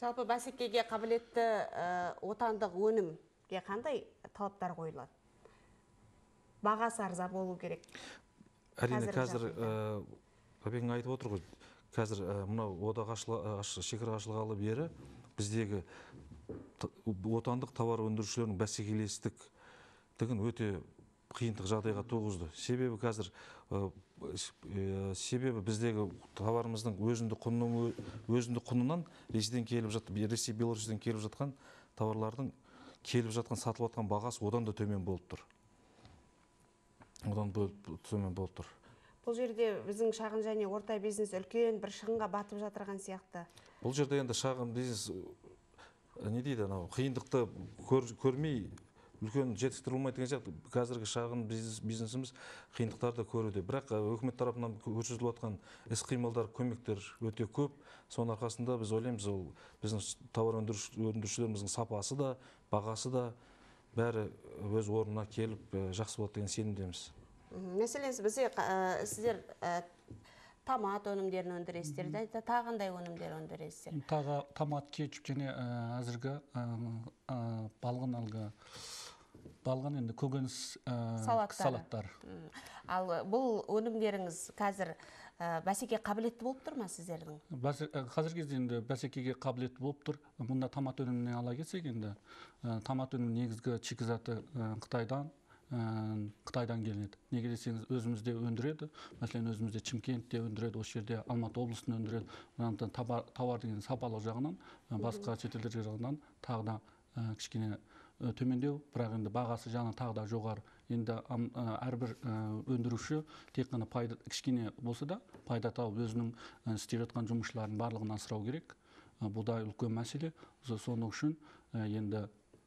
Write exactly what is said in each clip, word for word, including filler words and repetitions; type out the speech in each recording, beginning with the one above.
Жалпы бәсекеге қабілетті отандық өнімге қандай талаптар қойылады? Бағасы арзан болу керек. Әрине, қазір Бәбең айтып отыр ғой, қазір мынау одақ шекара ашылғалы бері біздегі отандық тауар өндірушілердің бәсекелестіктігін өте қиындық жағдайға туғызды. Себебі қазір себебі біздегі тауарымыздың өзіндік құнынан Ресейден келіп жатқан, Ресей, Беларусьтен келіп жатқан тауарлардың келіп жатқан, сатылып жатқан бағасы одан да төмен болып тұр. Одан төмен болып тұр. Бұл жерде біздің шағын және орта бизнес үлкен бір шығынға батып жатырған сияқты. Бұл жерде енді шағын бизнес не дейді, анау қиындықты көрмей үлкен жетістіктер болмайды деген сияқты. Қазіргі шағын бизнесіміз қиындықтарды көруде. Бірақ үкімет тарапынан көрсетіліп жатқан іс-қимылдар, көмектер өте көп. Соның арқасында біз ойлаймыз, ол біздің тауар өндірушілеріміздің сапасы да, бағасы да бәрі өз орнына келіп жақсы болады деген сенімдеміз. Мәселен, бізде сіздер томат өнімдерін өндіресіздер, тағындай өнімдер өндіресіздер. Тағы томат, кетчуп және әзіргі балғын алғы балған енді көкөніс салаттар. Ал бұл өнімдеріңіз қазір бәсекеге қабілетті болып тұр ма сіздердің? Қазір кезде енді бәсекеге қабілетті болып тұр. Мұнда томат өніміне ала келсек, енді томат өнімінің негізгі шикізаты Қытайдан Қытайдан келеді. Неге десеңіз, өзімізде өндіреді. Мәселен, өзімізде Шымкентте өндіреді, осы жерде Алматы облысында өндіреді. Тауар деген сапалық жағынан, басқа шетелдер жағынан тағы да кішкене төмендеу, бірақ енді бағасы жағынан тағы да жоғары. Енді әрбір өндіруші тек қана пайда кішкене болса да пайда тауып өзінің істеп жатқан жұмысшыларын барлығын асырау керек. Бұл да үлкен мәселе. Соның үшін енді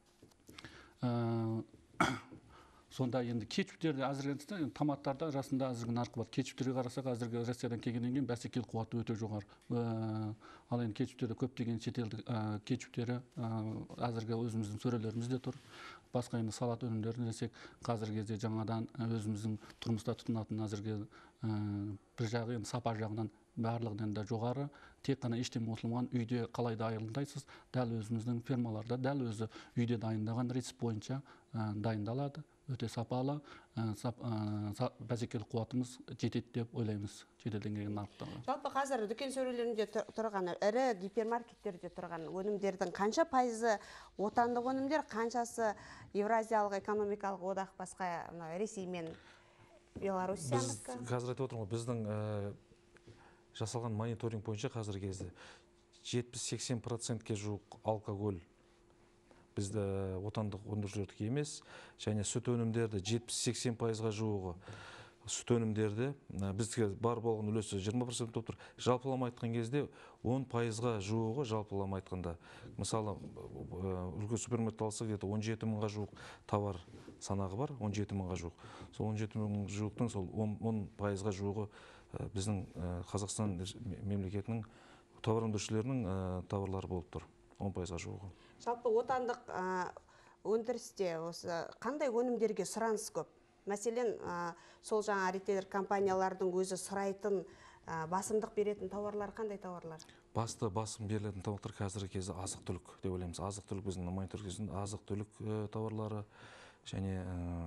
сонда енді кетчуптерді әзірленсе, томаттарда расында әзіргі нарқы бар. Кетчуптерге қарасақ, әзіргі Россиядан келгеннен кейін бәсекелік қуаты өте жоғары. Ал енді кетчуптерде көптеген шетелдік кетчуптері әзіргі өзіміздің сөрелерімізде тұр. Басқа енді салат өнімдерін десек, қазіргі кезде жаңадан өзіміздің тұрмыста тұтынатын әзірге бір жағы енді сапа жағынан барлығынан да жоғары. Тек қана ештеңе қосылмаған үйде қалай дайындайсыз, дәл өзіміздің фермаларда, дәл өзі үйде дайындаған рецепт бойынша дайындалады. Өте сапалы, бәсекелік қуатымыз жетеді деп ойлаймыз шетелден келген нарықтағы. Жалпы қазір дүкен сөрелерінде тұрған, ірі гипермаркеттерде тұрған өнімдердің қанша пайызы отандық өнімдер, қаншасы Евразиялық экономикалық одақ, басқа Ресей мен Беларусиянікі? Біз қазір айтып отырмыз, біздің жасалған мониторинг бойынша қазіргі кезде жетпіс-сексен процентке жуық алкоголь бізді отандық өндірушілердікі емес, және сүт өнімдерді жетпіс-сексен пайызға жуығы сүт өнімдерді біздікі бар болған үлесі жиырма процент болып тұр. Жалпылама айтқан кезде он пайызға жуығы жалпылама айтқанда. Мысалы, үлкен супермаркетті алсақ, где-то он жеті мыңға жуық товар санағы бар, он жеті мыңға жуық. Сол он жеті мың жуықтың сол он пайызға жуығы біздің Қазақстан мемлекетінің тауар өндірушілерінің тауарлары болып тұр. он пайызға жуығы. Жалпы отандық өндірісте қандай өнімдерге сұраныс көп? Мәселен, сол жаңа ритейлер компаниялардың өзі сұрайтын, басымдық беретін тауарлар қандай тауарлар? Басты басым берілетін тауарлар қазіргі кезде азық-түлік деп ойлаймыз. Азық-түлік біздің мониторинг кезінде азық-түлік тауарлары және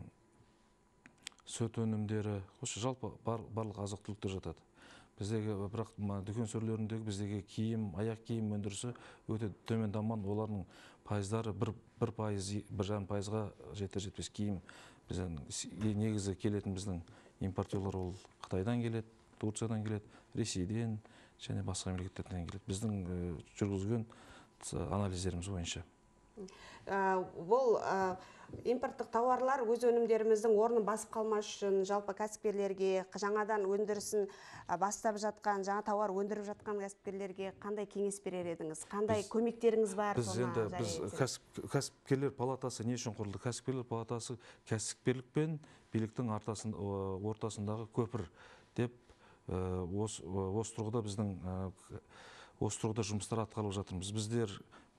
сүт өнімдері, осы жалпы барлық азық-түліктер жатады. Біздегі, бірақ дүкен сөрелеріндегі біздегі киім, аяқ киім өндірісі өте төмен дамыған, олардың пайыздары бір пайыз, бір жарым пайызға жетер жетпес киім. Біздің негізі келетін біздің импортерлар ол Қытайдан келеді, Турциядан келеді, Ресейден және басқа мемлекеттерден келеді. Біздің жүргізген анализдеріміз бойынша. Бұл импорттық тауарлар өз өнімдеріміздің орнын басып қалмас үшін жалпы кәсіпкерлерге, жаңадан өндірісін бастап жатқан, жаңа тауар өндіріп жатқан кәсіпкерлерге қандай кеңес берер едіңіз? Қандай көмектеріңіз бар? Біз енді біз кәсіпкерлер палатасы не үшін құрылды? Кәсіпкерлер палатасы кәсіпкерлік пен биліктің ортасындағы көпір деп осы тұрғыда біздің осы тұрғыда жұмыстар атқарылып жатырмыз. Біздер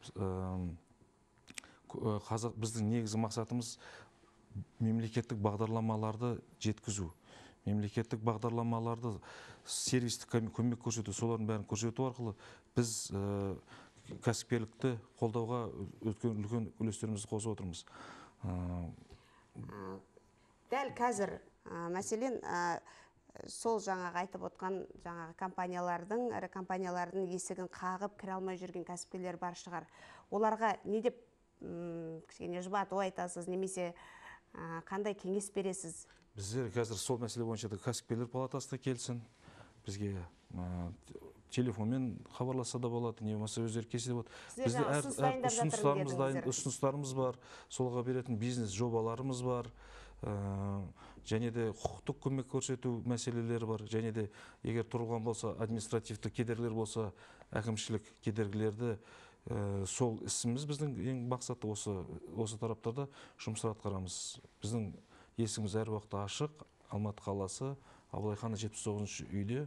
Қазақ біздің негізгі мақсатымыз мемлекеттік бағдарламаларды жеткізу. Мемлекеттік бағдарламаларды сервистік көмек көрсету, солардың бәрін көрсету арқылы біз кәсіпкерлікті қолдауға үлкен үлкен үлестерімізді қосып отырмыз. Дәл қазір мәселен сол жаңағы айтып отқан жаңағы компаниялардың, ірі компаниялардың есігін қағып кіре алмай жүрген кәсіпкерлер бар шығар. Оларға не деп кішкене жұбату айтасыз, немесе қандай кеңес бересіз? Біздер қазір сол мәселе бойынша да кәсіпкерлер палатасына келсін, бізге телефонмен хабарласа да болады, не болмаса өздері келсе де болады. Бізде әр ұсыныстарымыз бар, солға беретін бизнес жобаларымыз бар, және де құқықтық көмек көрсету мәселелері бар, және де егер тұрылған болса, административті кедергілер болса, әкімшілік кедергілерді, сол ісіміз біздің ең мақсаты осы осы тараптарда жұмыстар атқарамыз. Біздің есігіміз әр уақытта ашық. Алматы қаласы, Абылай Хан жетпіс тоғызыншы үйде.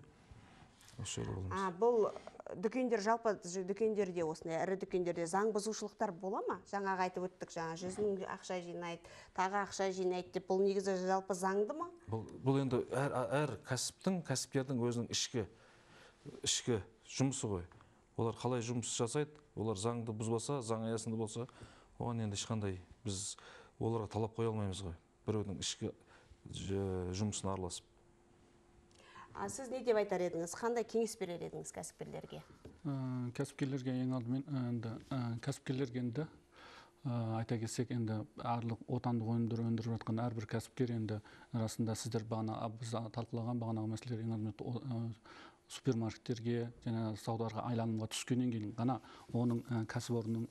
Бұл дүкендер, жалпы дүкендерде, осындай ірі дүкендерде заң бұзушылықтар бола ма? Жаңағы айтып өттік, жаңа жүз мың ақша жинайды, тағы ақша жинайды деп, бұл негізі жалпы заңды ма? Бұл енді әр кәсіптің, кәсіпкердің өзінің ішкі ішкі жұмысы ғой. Олар қалай жұмыс жасайды, олар заңды бұзбаса, заң аясында болса, оған енді ешқандай біз оларға талап қоя алмаймыз ғой, біреудің ішкі жұмысына араласып. Сіз не деп айтар едіңіз? Қандай кеңес берер едіңіз кәсіпкерлерге? Кәсіпкерлерге ең алдымен енді кәсіпкерлерге енді айта кетсек, енді барлық отандық өнімдер өндіріп жатқан әрбір кәсіпкер енді расында сіздер бағана біз талқылаған бағанағы мәселелер ең алдымен супермаркеттерге және саудаларға айланымға түскеннен кейін ғана оның кәсіпорынның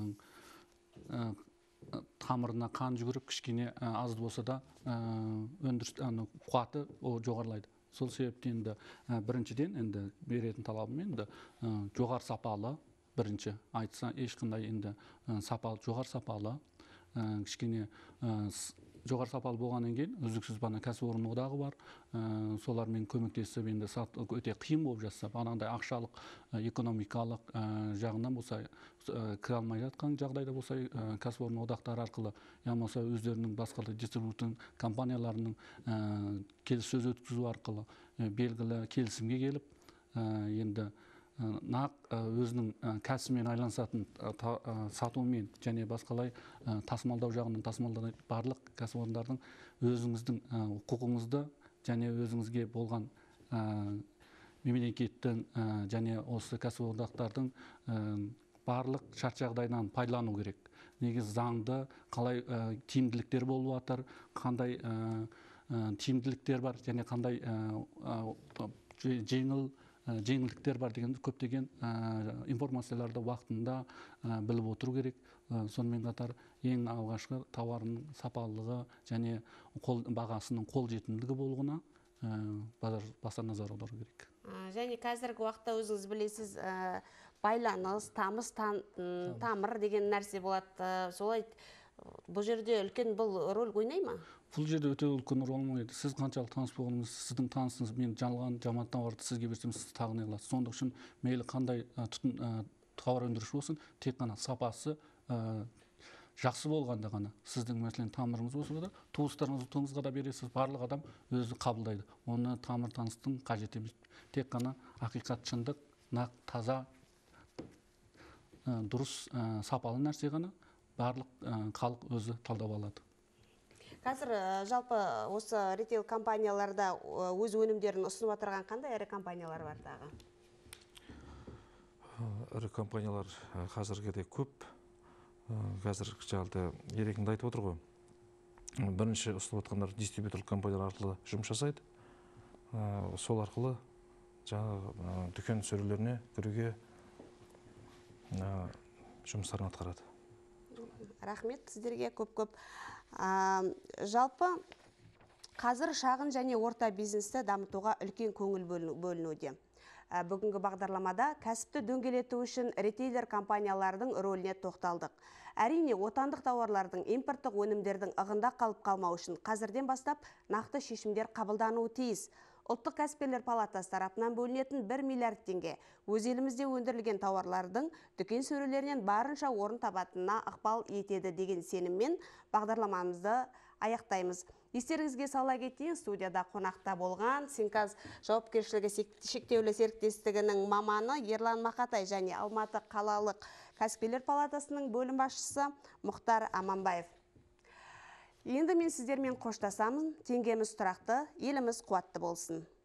тамырына қан жүгіріп, кішкене аз болса да өндіріс қуаты жоғарылайды. Сол себептен енді біріншіден енді беретін талабым енді жоғары сапалы, бірінші айтса ешқандай енді сапалы, жоғары сапалы, кішкене жоғары сапалы болғаннан кейін үздіксіз бана кәсіпорын одағы бар, солармен көмектесіп енді өте қиын болып жатса, бағанағыдай ақшалық, экономикалық жағынан болса, кіре алмай жатқан жағдайда болса, кәсіпорын одақтары арқылы, я болмаса өздерінің басқа да дистрибьютор компанияларының келіссөз өткізу арқылы белгілі келісімге келіп, енді нақ өзінің кәсібімен айланысатын сатумен және басқалай тасымалдау жағынан тасымалдау барлық кәсіпорындардың өзіңіздің құқығыңызды және өзіңізге болған мемлекеттің және осы кәсіпорындардың барлық шарт жағдайынан пайдалану керек. Негізі заңды қалай тиімділіктер болып жатыр, қандай тиімділіктер бар және қандай жеңіл жеңілдіктер бар деген көптеген информацияларды уақытында біліп отыру керек. Сонымен қатар ең алғашқы тауарының сапалылығы және бағасының қолжетімділігі болуына баса назар аудару керек. Және қазіргі уақытта өзіңіз білесіз, байланыс, тамыз, тамыр деген нәрсе болады. Солай бұл жерде үлкен бұл рөл ойнай ма? Бұл жерде өте үлкен рөл ойнайды. Сіз қаншалық таныс болғаныңыз, сіздің танысыңыз, мен жалған жаман тауарды сізге берсем, сіз тағына аласыз. Сондық үшін мейлі қандай тауар өндіруші болсын, тек қана сапасы жақсы болғанда ғана сіздің мәселен тамырыңыз болса да, туыстарыңыз, туыңызға да бересіз, барлық адам өзі қабылдайды. Оны тамыр таныстың қажет емес. Тек қана ақиқат, шындық, нақ, таза, дұрыс, сапалы нәрсе ғана барлық халық өзі талдап алады. Қазір жалпы осы ритейл компанияларда өз өнімдерін ұсынып отырған қандай ірі компаниялар бар тағы? Ірі компаниялар қазіргіде көп. Қазір жалпы ерекінде айтып отыр ғой. Бірінші ұсынып отқандар дистрибьюторлық компаниялар арқылы жұмыс жасайды. Сол арқылы жаңағы дүкен сөрелеріне кіруге жұмыстарын атқарады. Рахмет сіздерге көп-көп. Жалпы қазір шағын және орта бизнесті дамытуға үлкен көңіл бөлінуде. Бүгінгі бағдарламада кәсіпті дөңгелету үшін ритейлер компаниялардың рөліне тоқталдық. Әрине, отандық тауарлардың, импорттық өнімдердің ығында қалып қалмау үшін қазірден бастап нақты шешімдер қабылдануы тиіс. Ұлттық кәсіпкерлер палатасы тарапынан бөлінетін бір миллиард теңге өз елімізде өндірілген тауарлардың дүкен сөрелерінен барынша орын табатынына ықпал етеді деген сеніммен бағдарламамызды аяқтаймыз. Естеріңізге сала кетейін, студияда қонақта болған Синказ жауапкершілігі шектеулі серіктестігінің маманы Ерлан Мақатай және Алматы қалалық кәсіпкерлер палатасының бөлім басшысы Мұхтар Аманбаев. Енді мен сіздермен қоштасамын. Теңгеміз тұрақты, еліміз қуатты болсын.